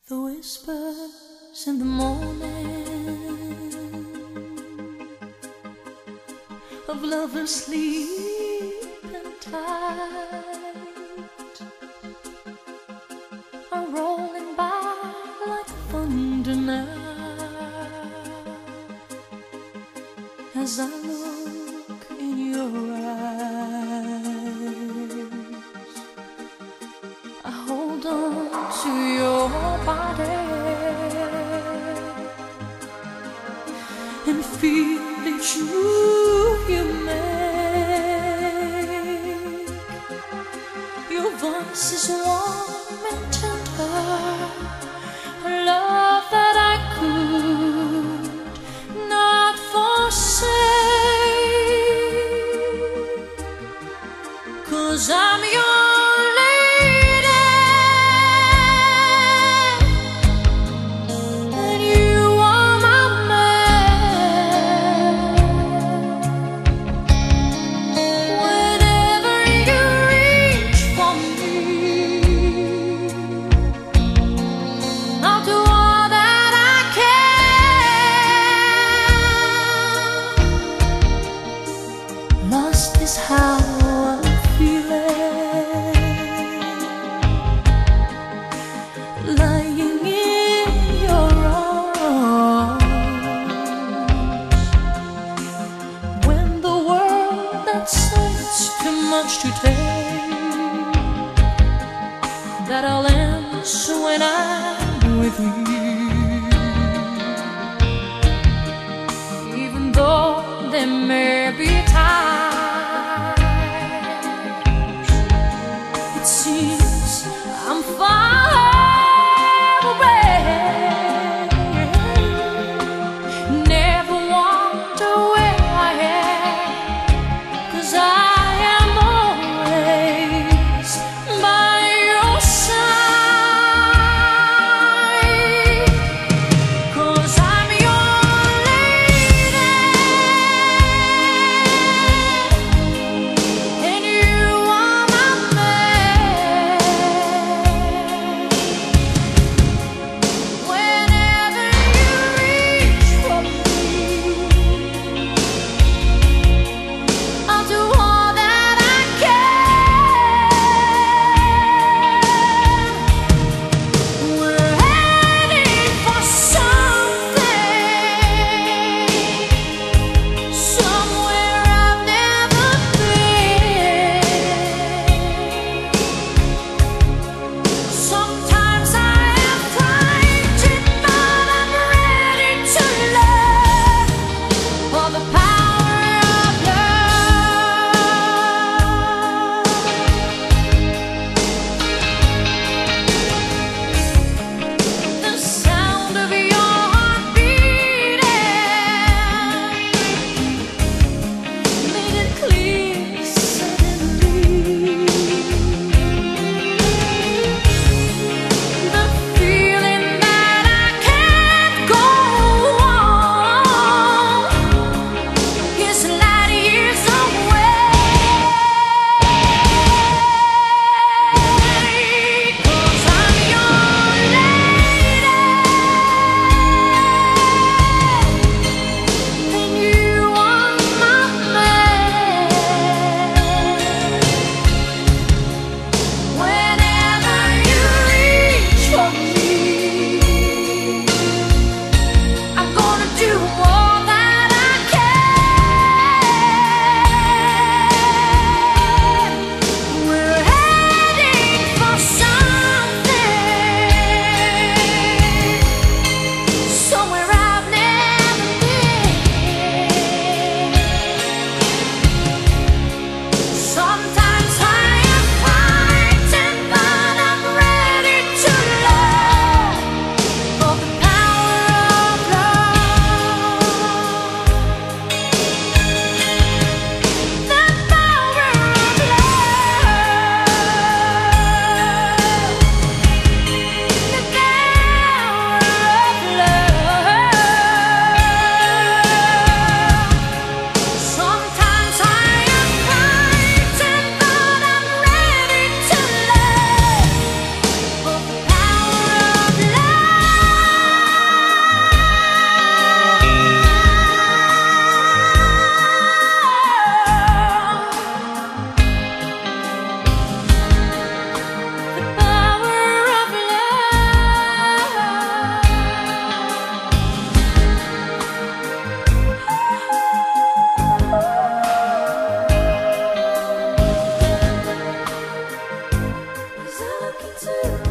The whispers in the morning of lovers sleeping tight are rolling by like thunder now. As I look in your eyes, I hold on to your body and feel each move you make. Your voice is warm and tender, a love that I could not forsake, 'cause I'm your lost is how I'm feeling, lying in your arms, when the world that says too much to take, that all ends when I'm with you. Even though there may be times it seems I'm far away, never wonder where I am, 'cause I am always by your side, 'cause I'm your lady. to